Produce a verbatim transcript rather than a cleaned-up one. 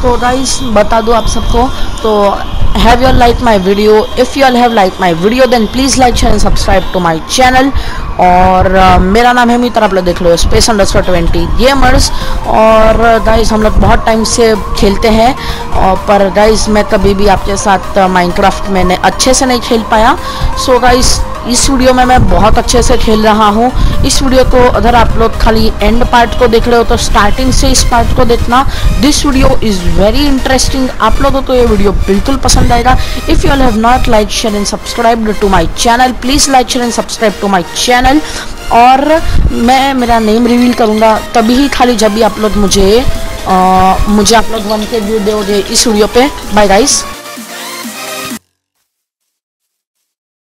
तो गाइस बता दूँ आप सबको, तो have you all liked my video? If you all have liked my video then please like, share and subscribe to my channel। और uh, मेरा नाम है मित्र, आप लोग देख लो स्पेस अंडरस्कोर ट्वेंटी गेमर्स। और गाइस हम लोग बहुत टाइम से खेलते हैं, और पर गाइस मैं कभी भी आपके साथ माइनक्राफ्ट uh, में अच्छे से नहीं खेल पाया। सो so, गाइस इस वीडियो में मैं बहुत अच्छे से खेल रहा हूँ। इस वीडियो को अगर आप लोग खाली एंड पार्ट को देख रहे हो तो स्टार्टिंग से इस पार्ट को देखना। This video is very interesting, आप लोगों को ये वीडियो बिल्कुल पसंद आएगा। If you all have not like, share and subscribe to my channel, please like, share and subscribe to my channel. और मैं मेरा नेम रिवील करूँगा तभी ही, खाली जब भी आप लोग मुझे आ, मुझे आप लोग वन के व्यू दोगे इस वीडियो पे। Bye guys.